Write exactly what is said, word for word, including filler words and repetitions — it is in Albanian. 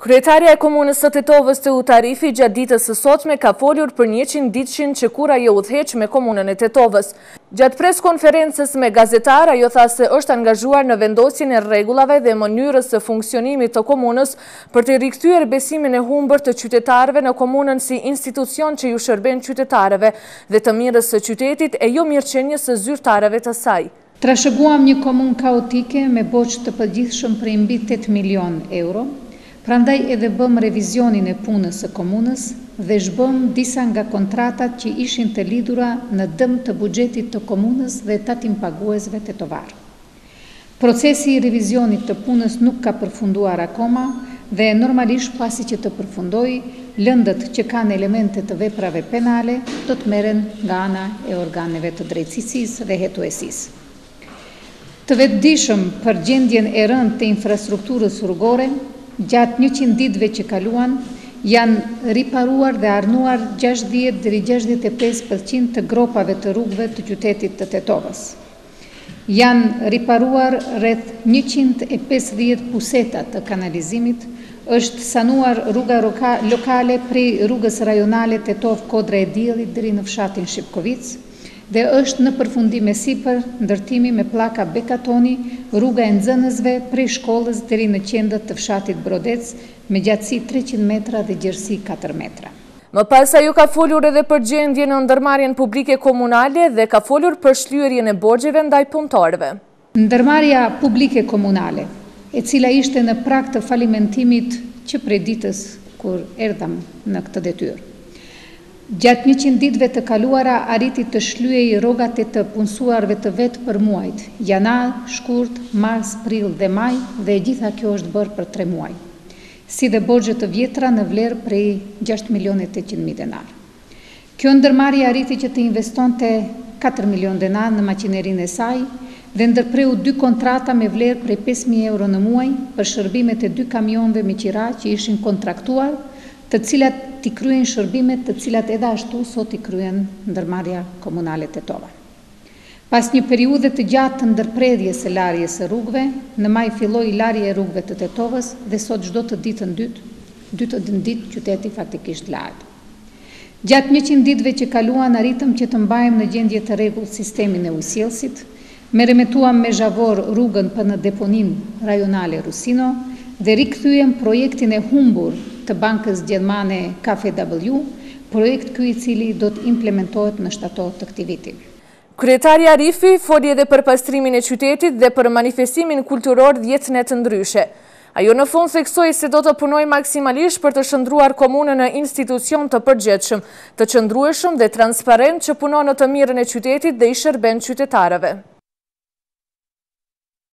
Kryetaria e Komunës së Tetovës Teuta Arifi gjatë ditës së sotme ka folur për njëqind Ditëshin që kura jo udhëheq me komunën e Tetovës. Gjatë pres konferencës me gazetar, ajo tha se është angazhuar në vendosjen e rregullave dhe mënyrës së funksionimit të komunës për të rikthyer besimin e humbur të qytetarëve në komunën si institucion që ju shërben qytetarëve dhe të mirës së qytetit e jo mirëqenies së zyrtarëve të saj. Trashëguam një komunë kaotike me borxh të përgjithshëm prej mbi tetë milion euro. Prandaj edhe bëm revizionin e punës së komunës dhe zhbëm disa nga kontratat që ishin të lidhura në dëm të buxhetit të komunës dhe tatim paguesve tetovar. Procesi i revizionit të punës nuk ka përfunduar akoma dhe normalisht pasi që të përfundojë, lëndët që kanë elemente të veprave penale do të merren nga ana e organeve të drejtësisë dhe hetuesisë. Të vetëdijshëm për gjendjen e rëndë të infrastrukturës rrugore, gjatë njëqind ditëve që kaluan, janë riparuar dhe arnuar gjashtëdhjetë deri gjashtëdhjetë e pesë përqind të gropave të rrugëve të qytetit të Tetovës. Janë riparuar rreth njëqind e pesëdhjetë puseta të kanalizimit, është sanuar rruga lokale prej rrugës rajonale Tetovë Kodra e Diellit deri në fshatin Shipkovic, dhe është në përfundim e sipër ndërtimi me pllaka bekatoni rruga e nxënësve prej shkollës deri në qendër të fshatit Brodec me gjatësi treqind metra dhe gjerësi katër metra. Më pas ajo ka folur edhe për gjendjen në ndërmarrjen publike komunale dhe ka folur për shlyerjen e borxheve ndaj punëtorëve. Ndërmarrja publike komunale, e cila ishte në prag të falimentimit që prej ditës kur erdham në këtë detyrë. Gjatë njëqind ditëve të kaluara arriti të shlyej rrogat e të punësuarve të vetë për muajt, janar, shkurt, mars, prill dhe maj, dhe e gjitha kjo është bërë për tre muaj, si dhe borxhe të vjetra në vlerë prej gjashtë milionë e tetëqind mijë denar. Kjo ndërmarrje arriti që të investonte katër milion denar në makinerinë e saj dhe ndërpreu dy kontrata me vlerë prej pesë mijë euro në muaj për shërbimet e dy kamionëve me qira që ishin kontraktuar, të cilat t'i kryen shërbimet të cilat edhe ashtu sot i kryen ndërmarrja komunale Tetova. Pas një periudhe të gjatë të ndërpredhjes së larjes së rrugëve, në maj filloi larja e rrugëve të Tetovës dhe sot çdo të ditën dytë, dy të ditë qyteti faktikisht lahet. Gjatë njëqind ditëve që kaluan arritëm që të mbajmë në gjendje të rregullt sistemin e ujësjellësit, merremetuam me zhavor rrugën për në deponin rajonale Rusino dhe rikthyem projektin e humbur të bankës gjermane K F W, projekt ky i cili do të implementohet në shtator të këtij viti. Kryetaria Arifi foli edhe për pastrimin e qytetit dhe për manifestimin kulturor dhjetënet të ndryshe. Ajo në fund theksoi se do të punojë maksimalisht për të shndruar komunën në institucion të përgjithshëm, të qëndrueshëm dhe transparent që punon në të mirën e qytetit dhe i shërben qytetarëve.